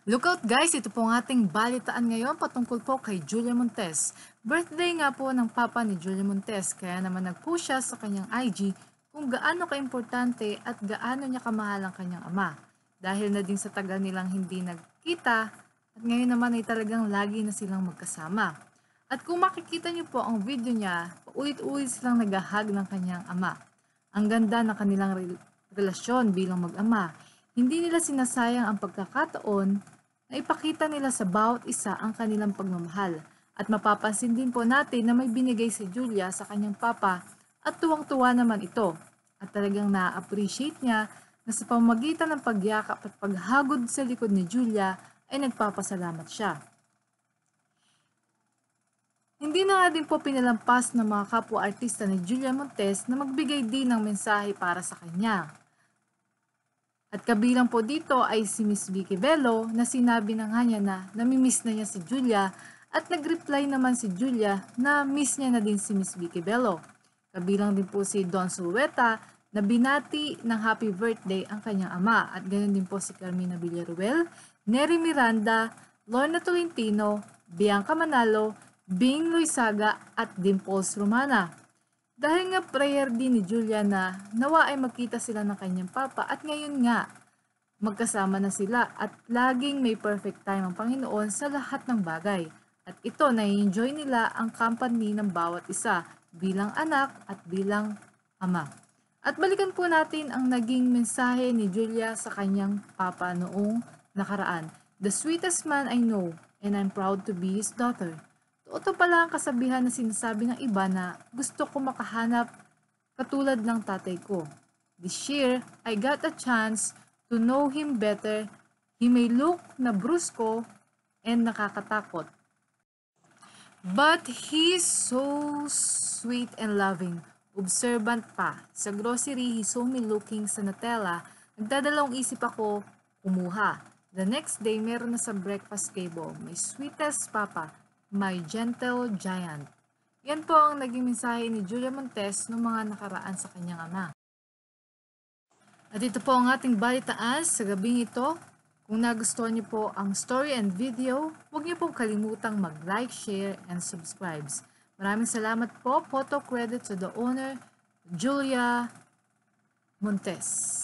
Look out guys, ito po ang ating balitaan ngayon patungkol po kay Julia Montes. Birthday nga po ng papa ni Julia Montes, kaya naman nag-post siya sa kanyang IG kung gaano kaimportante at gaano niya kamahal ang kanyang ama. Dahil na din sa tagal nilang hindi nagkita at ngayon naman ay talagang lagi na silang magkasama. At kung makikita niyo po ang video niya, paulit-ulit silang naghahag ng kanyang ama. Ang ganda ng kanilang relasyon bilang mag-ama. Hindi nila sinasayang ang pagkakataon na ipakita nila sa bawat isa ang kanilang pagmamahal. At mapapansin din po natin na may binigay si Julia sa kanyang papa at tuwang-tuwa naman ito. At talagang na-appreciate niya na sa pamamagitan ng pagyakap at paghagod sa likod ni Julia ay nagpapasalamat siya. Hindi na nga din po pinalampas ng mga kapwa-artista ni Julia Montes na magbigay din ng mensahe para sa kanya. At kabilang po dito ay si Miss Vicky Bello na sinabi na nga niya na namimiss na niya si Julia at nag-reply naman si Julia na miss niya na din si Miss Vicky Bello. Kabilang din po si Don Zulueta na binati ng happy birthday ang kanyang ama at ganoon din po si Carmina Villaruel, Nery Miranda, Lorna Tolentino, Bianca Manalo, Bing Luisaga at Dimples Romana. Dahil nga prayer din ni Julia na nawa ay magkita sila ng kanyang papa at ngayon nga magkasama na sila at laging may perfect time ang Panginoon sa lahat ng bagay. At ito na-enjoy nila ang company ng bawat isa bilang anak at bilang ama. At balikan po natin ang naging mensahe ni Julia sa kanyang papa noong nakaraan. The sweetest man I know and I'm proud to be his daughter. Totoo pala ang kasabihan na sinasabi ng iba na gusto ko makahanap katulad ng tatay ko. This year, I got a chance to know him better. He may look na brusko and nakakatakot. But he's so sweet and loving. Observant pa. Sa grocery, he saw me looking sa Nutella. Nagdadalawang isip ako kumuha. The next day, meron na sa breakfast table. My sweetest papa. My gentle giant. Yan po ang naging mensahe ni Julia Montes noong mga nakaraan sa kanyang ama. At ito po ang ating balitaan sa gabing ito. Kung nagustuhan niyo po ang story and video, huwag niyo pong kalimutang mag-like, share, and subscribe. Maraming salamat po. Photo credit to the owner, Julia Montes.